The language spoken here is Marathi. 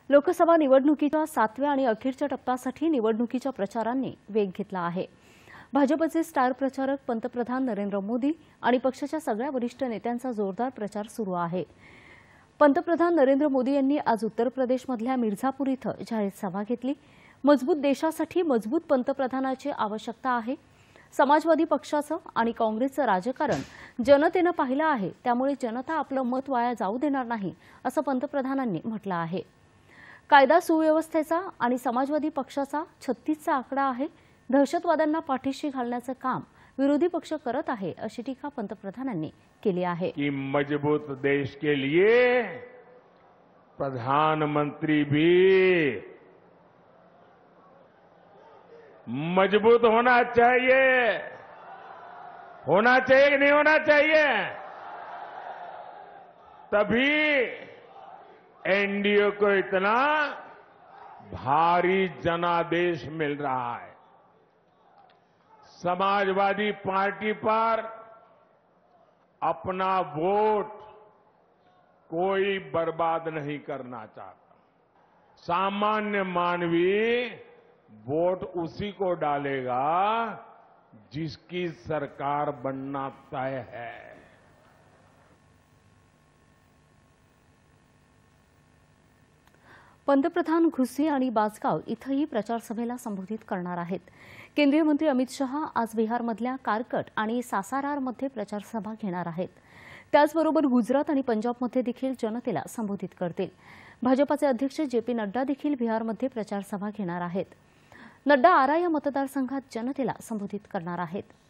लोकसभा निवडणुकीच्या 7व्या आणि अखेरच्या टप्प्यासाठी निवडणुकीच्या प्रचारांनी वेग घेतला आहे। भाजपचे स्टार प्रचारक पंतप्रधान नरेंद्र मोदी आणि पक्षाच्या सगळ्या वरिष्ठ नेत्यांचा जोरदार प्रचार सुरू आहे। पंतप्रधान नरेंद्र मोदी यांनी आज उत्तर प्रदेशमधल्या मिर्झापूर इथं जाहीर सभा घेतली। मजबूत देशासाठी मजबूत पंतप्रधानाची आवश्यकता आहे। समाजवादी पक्षाचं आणि काँग्रेसचं राजकारण जनतेनं पाहिलं आहे, त्यामुळे जनता आपलं मत वाया जाऊ देणार नाही, असं पंतप्रधानांनी म्हटलं आहे। कायदा सुव्यवस्थेचा आणि समाजवादी पक्षाचा 36चा आकडा आहे। दहशतवाद्यांना पाठीशी घालण्याचं काम विरोधी पक्ष करत आहे, अशी टीका पंतप्रधानांनी केली आहे। कि मजबूत देश के लिए प्रधानमंत्री भी मजबूत होना चाहिए कि नहीं होना चाहिए? तभी एनडीए को इतना भारी जनादेश मिल रहा है। समाजवादी पार्टी पर अपना वोट कोई बर्बाद नहीं करना चाहता। सामान्य मानवी वोट उसी को डालेगा जिसकी सरकार बनना तय है। पंतप्रधान घुसी आणि बाजगाव इथंही प्रचार सभेला संबोधित करणार आहेत। केंद्रीय मंत्री अमित शहा आज बिहारमधल्या कारकट आणि सासारारमध्ये प्रचार सभा घेणार आहेत। त्याचबरोबर गुजरात आणि पंजाबमध्ये देखील जनतेला संबोधित करतील। भाजपाचे अध्यक्ष जे.पी. नड्डा देखील बिहारमध्ये प्रचार सभा घेणार आहेत। नड्डा आरा या मतदारसंघात जनतेला संबोधित करणार आहेत।